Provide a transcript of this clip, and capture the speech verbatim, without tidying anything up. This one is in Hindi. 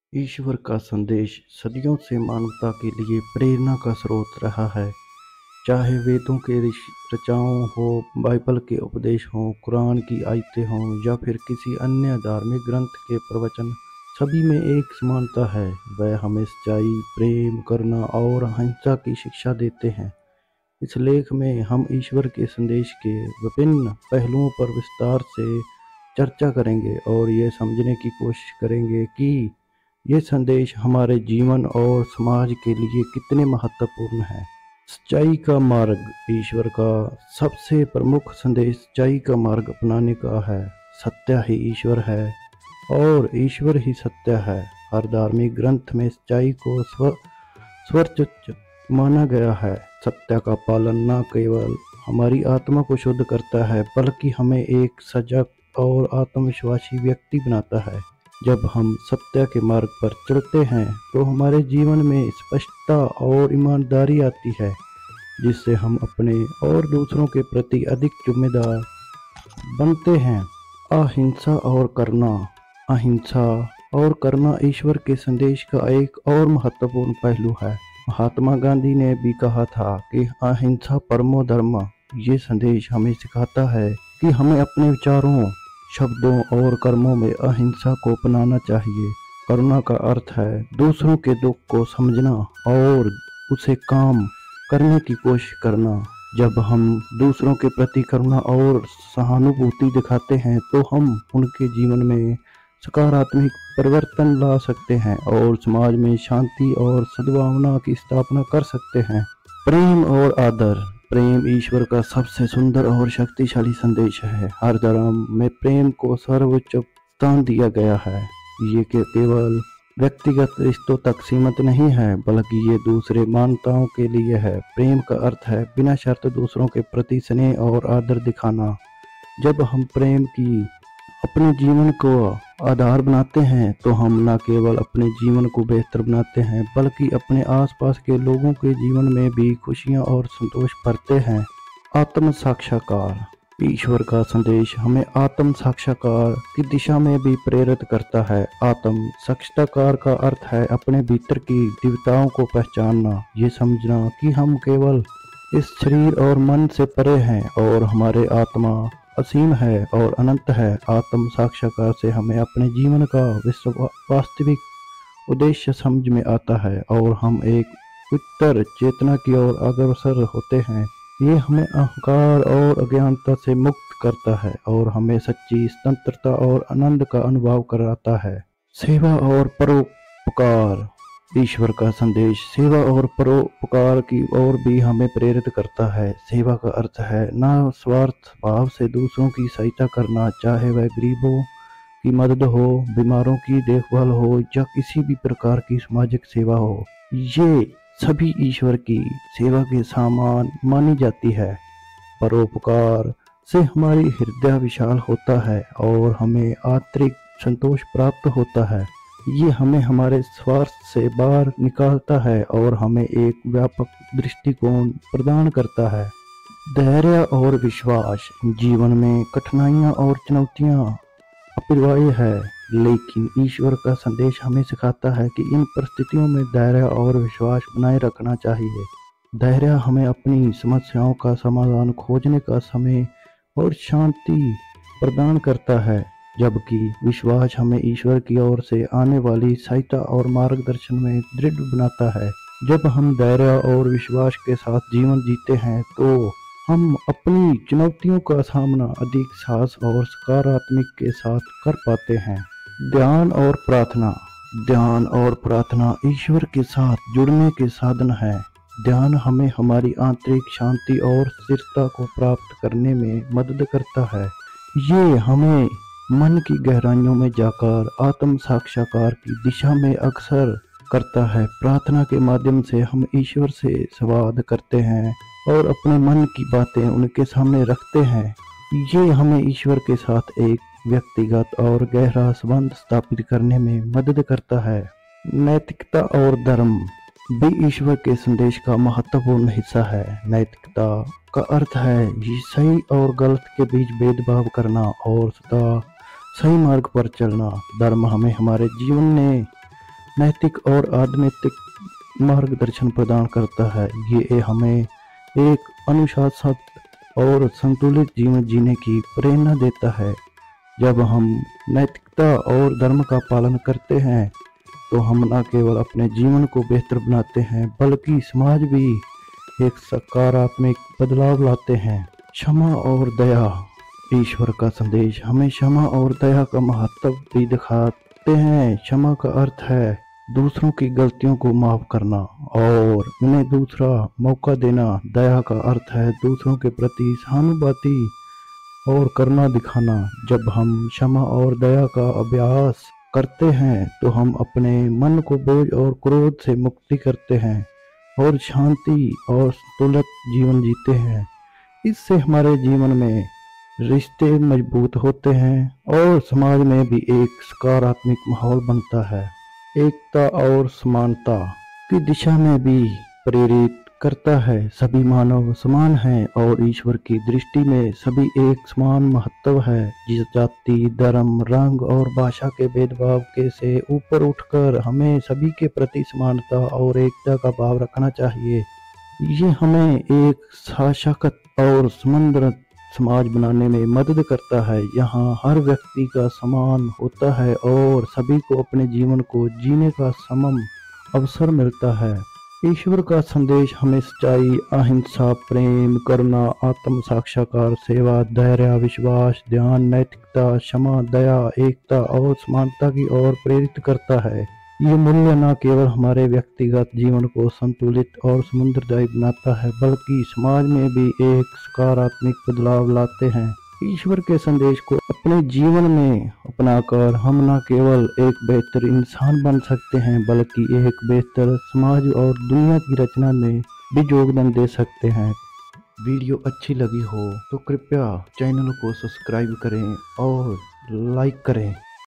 ईश्वर का संदेश सदियों से मानवता के लिए प्रेरणा का स्रोत रहा है। चाहे वेदों के ऋषि रचाओं हो, बाइबल के उपदेश हों, कुरान की आयतें हों या फिर किसी अन्य धार्मिक ग्रंथ के प्रवचन, सभी में एक समानता है। वह हमें सच्चाई, प्रेम, करुणा और अहिंसा की शिक्षा देते हैं। इस लेख में हम ईश्वर के संदेश के विभिन्न पहलुओं पर विस्तार से चर्चा करेंगे और ये समझने की कोशिश करेंगे कि ये संदेश हमारे जीवन और समाज के लिए कितने महत्वपूर्ण हैं। सच्चाई का मार्ग। ईश्वर का सबसे प्रमुख संदेश सच्चाई का मार्ग अपनाने का है। सत्य ही ईश्वर है और ईश्वर ही सत्य है। हर धार्मिक ग्रंथ में सच्चाई को स्व सर्वोच्च माना गया है। सत्य का पालन न केवल हमारी आत्मा को शुद्ध करता है, बल्कि हमें एक सजग और आत्मविश्वासी व्यक्ति बनाता है। जब हम सत्य के मार्ग पर चलते हैं तो हमारे जीवन में स्पष्टता और ईमानदारी आती है, जिससे हम अपने और दूसरों के प्रति अधिक जिम्मेदार बनते हैं। अहिंसा और करुणा। अहिंसा और करुणा ईश्वर के संदेश का एक और महत्वपूर्ण पहलू है। महात्मा गांधी ने भी कहा था कि अहिंसा परमो धर्म। ये संदेश हमें सिखाता है कि हमें अपने विचारों, शब्दों और कर्मों में अहिंसा को अपनाना चाहिए। करुणा का अर्थ है दूसरों के दुख को समझना और उसे काम करने की कोशिश करना। जब हम दूसरों के प्रति करुणा और सहानुभूति दिखाते हैं तो हम उनके जीवन में सकारात्मक परिवर्तन ला सकते हैं और समाज में शांति और सद्भावना की स्थापना कर सकते हैं। प्रेम और आदर। प्रेम ईश्वर का सबसे सुंदर और शक्तिशाली संदेश है। हर धर्म में प्रेम को सर्वोच्च स्थान दिया गया है। ये के केवल व्यक्तिगत रिश्तों तक सीमित नहीं है, बल्कि ये दूसरे मानवताओं के लिए है। प्रेम का अर्थ है बिना शर्त दूसरों के प्रति स्नेह और आदर दिखाना। जब हम प्रेम की अपने जीवन को आधार बनाते हैं तो हम न केवल अपने जीवन को बेहतर बनाते हैं, बल्कि अपने आसपास के लोगों के जीवन में भी खुशियां और संतोष भरते हैं। आत्म साक्षात्कार। ईश्वर का संदेश हमें आत्म साक्षात्कार की दिशा में भी प्रेरित करता है। आत्म साक्षात्कार का अर्थ है अपने भीतर की दिव्यताओं को पहचानना, ये समझना कि हम केवल इस शरीर और मन से परे हैं और हमारे आत्मा असीम है और अनंत है। आत्म साक्षात्कार से हमें अपने जीवन का विश्व वास्तविक उद्देश्य समझ में आता है और हम एक उत्तर चेतना की ओर अग्रसर होते हैं। ये हमें अहंकार और अज्ञानता से मुक्त करता है और हमें सच्ची स्वतंत्रता और आनंद का अनुभव कराता है। सेवा और परोपकार। ईश्वर का संदेश सेवा और परोपकार की ओर भी हमें प्रेरित करता है। सेवा का अर्थ है न स्वार्थ भाव से दूसरों की सहायता करना, चाहे वह गरीबों की मदद हो, बीमारों की देखभाल हो या किसी भी प्रकार की सामाजिक सेवा हो। ये सभी ईश्वर की सेवा के समान मानी जाती है। परोपकार से हमारी हृदय विशाल होता है और हमें आंतरिक संतोष प्राप्त होता है। ये हमें हमारे स्वार्थ से बाहर निकालता है और हमें एक व्यापक दृष्टिकोण प्रदान करता है। धैर्य और विश्वास। जीवन में कठिनाइयाँ और चुनौतियाँ अपरिहार्य है, लेकिन ईश्वर का संदेश हमें सिखाता है कि इन परिस्थितियों में धैर्य और विश्वास बनाए रखना चाहिए। धैर्य हमें अपनी समस्याओं का समाधान खोजने का समय और शांति प्रदान करता है, जबकि विश्वास हमें ईश्वर की ओर से आने वाली सहायता और मार्गदर्शन में दृढ़ बनाता है। जब हम धैर्य और विश्वास के साथ जीवन जीते हैं तो हम अपनी चुनौतियों का सामना अधिक साहस और सकारात्मक के साथ कर पाते हैं। ध्यान और प्रार्थना। ध्यान और प्रार्थना ईश्वर के साथ जुड़ने के साधन है। ध्यान हमें हमारी आंतरिक शांति और स्थिरता को प्राप्त करने में मदद करता है। ये हमें मन की गहराइयों में जाकर आत्म साक्षात्कार की दिशा में अग्रसर करता है। प्रार्थना के माध्यम से हम ईश्वर से संवाद करते हैं और अपने मन की बातें उनके सामने रखते हैं। ये हमें ईश्वर के साथ एक व्यक्तिगत और गहरा संबंध स्थापित करने में मदद करता है। नैतिकता और धर्म भी ईश्वर के संदेश का महत्वपूर्ण हिस्सा है। नैतिकता का अर्थ है ये सही और गलत के बीच भेदभाव करना और सदा सही मार्ग पर चलना। धर्म हमें हमारे जीवन में नैतिक और आध्यात्मिक मार्गदर्शन प्रदान करता है। ये हमें एक अनुशासित और संतुलित जीवन जीने की प्रेरणा देता है। जब हम नैतिकता और धर्म का पालन करते हैं तो हम न केवल अपने जीवन को बेहतर बनाते हैं बल्कि समाज भी एक सकारात्मक बदलाव लाते हैं। क्षमा और दया। ईश्वर का संदेश हमें क्षमा और दया का महत्व भी दिखाते हैं। क्षमा का अर्थ है दूसरों की गलतियों को माफ करना और उन्हें दूसरा मौका देना। दया का अर्थ है दूसरों के प्रति सहानुभूति और करुणा दिखाना। जब हम क्षमा और दया का अभ्यास करते हैं तो हम अपने मन को बोझ और क्रोध से मुक्ति करते हैं और शांति और संतुलित जीवन जीते हैं। इससे हमारे जीवन में रिश्ते मजबूत होते हैं और समाज में भी एक सकारात्मक माहौल बनता है। एकता और समानता की दिशा में भी प्रेरित करता है। सभी मानव समान हैं और ईश्वर की दृष्टि में सभी एक समान महत्व है। जिस जाति, धर्म, रंग और भाषा के भेदभाव के से ऊपर उठकर हमें सभी के प्रति समानता और एकता का भाव रखना चाहिए। ये हमें एक सशक्त और समृद्ध समाज बनाने में मदद करता है। यहाँ हर व्यक्ति का सम्मान होता है और सभी को अपने जीवन को जीने का समान अवसर मिलता है। ईश्वर का संदेश हमें सच्चाई, अहिंसा, प्रेम, करुणा, आत्म साक्षात्कार, सेवा, धैर्य, विश्वास, ध्यान, नैतिकता, क्षमा, दया, एकता और समानता की ओर प्रेरित करता है। ये मूल्य न केवल हमारे व्यक्तिगत जीवन को संतुलित और समुद्रदायी बनाता है बल्कि समाज में भी एक सकारात्मक बदलाव लाते हैं। ईश्वर के संदेश को अपने जीवन में अपनाकर हम न केवल एक बेहतर इंसान बन सकते हैं बल्कि एक बेहतर समाज और दुनिया की रचना में भी योगदान दे सकते हैं। वीडियो अच्छी लगी हो तो कृपया चैनल को सब्सक्राइब करें और लाइक करें।